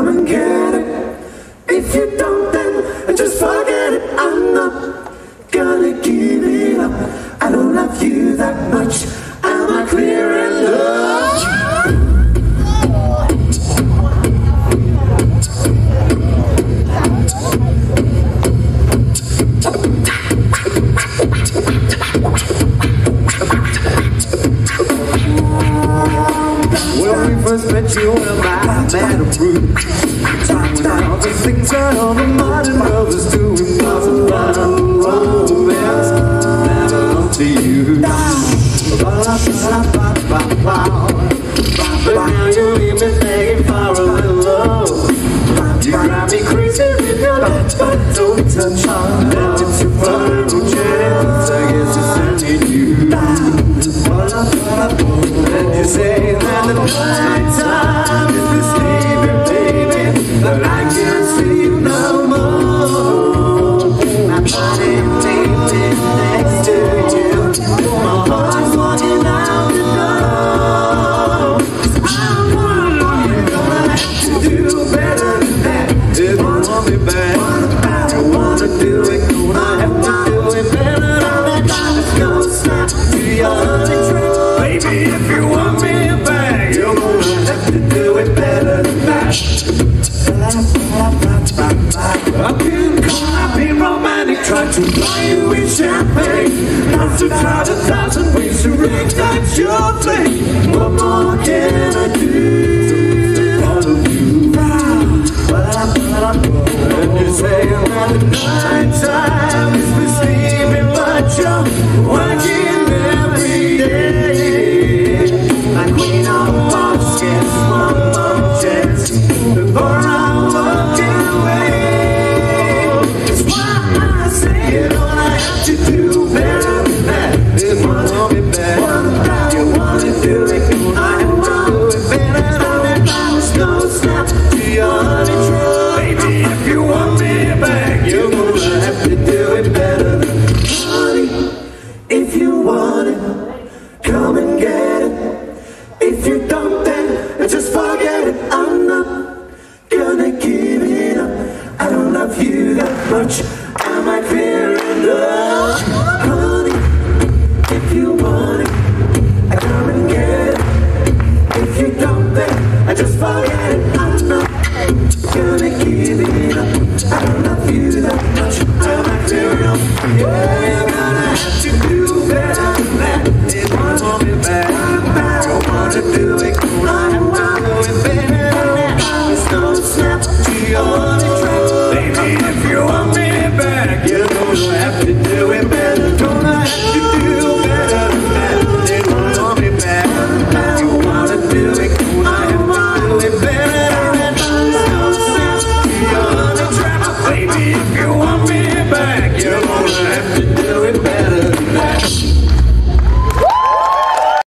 come and get it. If you don't, then just forget it. I'm not gonna give it up. I don't love you that much. Am I clear in love? When we first met you in my meadow room, talking about all the things that all the modern brothers do. It wasn't romance that belonged to you. But now you leave me begging for a little love. You drive me crazy with your love, but don't touch. Now it's your final chance, I guess it's only you. And you say that the night time is sleeping, baby, but I can't sleep no more. My body laying next to you, my heart's walking out the door. I'm gonna have to do better than that. If you want me back, I wanna do it, gonna have to do it better than that. There's no stop to your hunting trip. Baby, if you want me back, you're gonna have to do it better than that. I've been romantic, tried to buy you with champagne. I've tried 1,000 ways to reignite your flame. What more can I do to follow you? And you say that the night time is for sleeping, but you're working every day. Like queen of baskets, one more chance before I walk away. That's why I say you don't have to do better than that. If you want me back, you wanna do it, I have to do it better than that. There's no stop to your honey trap. Baby, if you want me back, you're gonna have to do it better than that. Honey, if you want it, come and get it. If you don't, then just forget it. I'm not gonna give it up. I don't love you that much. Am I clear enough? Honey, if you want it, come and get it. If you don't, then just forget it. I'm not gonna give it up. I don't love you that much. Am I clear enough? Yeah, you're gonna have to do better than that. If you want me back, I wanna do it.